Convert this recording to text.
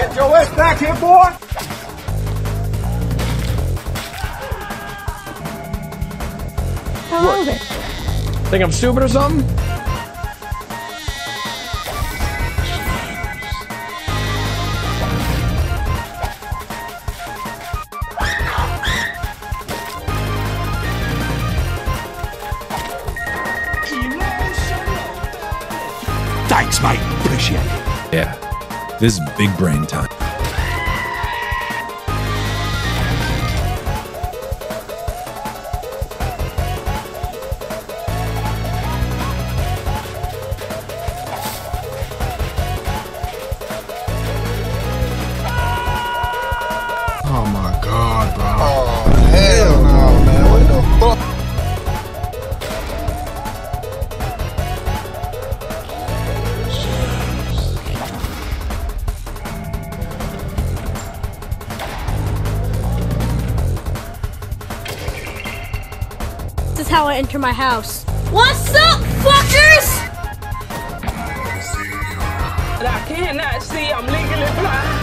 Get your ass back here, boy! What? Think I'm stupid or something? Thanks, mate. Appreciate it. Yeah, this is big brain time. Oh my god, bro. Oh, hell no, man. What the fuck? This is how I enter my house. What's up, fuckers? I cannot see, I'm legally blind.